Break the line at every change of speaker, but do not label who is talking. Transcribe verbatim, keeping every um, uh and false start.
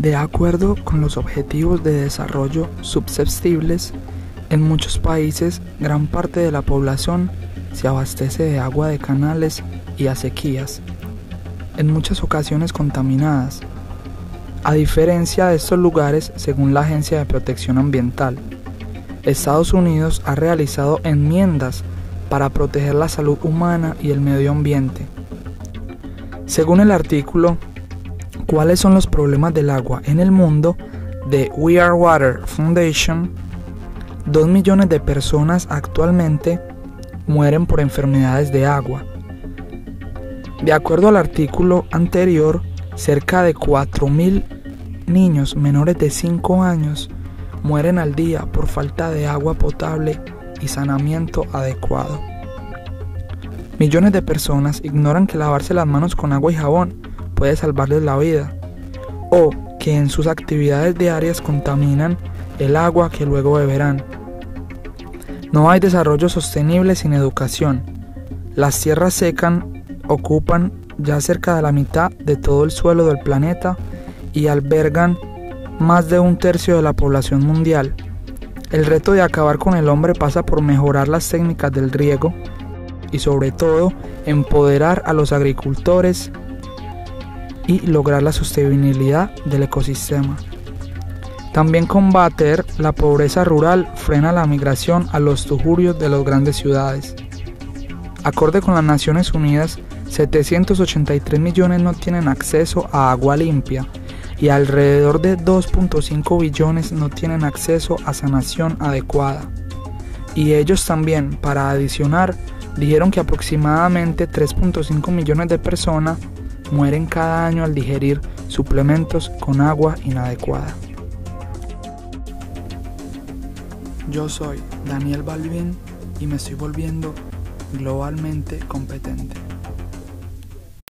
De acuerdo con los Objetivos de Desarrollo Sostenibles, en muchos países gran parte de la población se abastece de agua de canales y acequias, en muchas ocasiones contaminadas. A diferencia de estos lugares, según la Agencia de Protección Ambiental, Estados Unidos ha realizado enmiendas para proteger la salud humana y el medio ambiente. Según el artículo ¿Cuáles son los problemas del agua en el mundo?, de We Are Water Foundation, dos millones de personas actualmente mueren por enfermedades de agua. De acuerdo al artículo anterior, cerca de cuatro mil niños menores de cinco años mueren al día por falta de agua potable y saneamiento adecuado. Millones de personas ignoran que lavarse las manos con agua y jabón puede salvarles la vida, o que en sus actividades diarias contaminan el agua que luego beberán. No hay desarrollo sostenible sin educación. Las tierras secas ocupan ya cerca de la mitad de todo el suelo del planeta y albergan más de un tercio de la población mundial. El reto de acabar con el hombre pasa por mejorar las técnicas del riego y sobre todo empoderar a los agricultores y lograr la sostenibilidad del ecosistema. También combater la pobreza rural frena la migración a los tugurios de las grandes ciudades. Acorde con las Naciones Unidas, setecientos ochenta y tres millones no tienen acceso a agua limpia y alrededor de dos punto cinco billones no tienen acceso a sanación adecuada. Y ellos también, para adicionar, dijeron que aproximadamente tres punto cinco millones de personas mueren cada año al digerir suplementos con agua inadecuada. Yo soy Daniel Balvin y me estoy volviendo globalmente competente.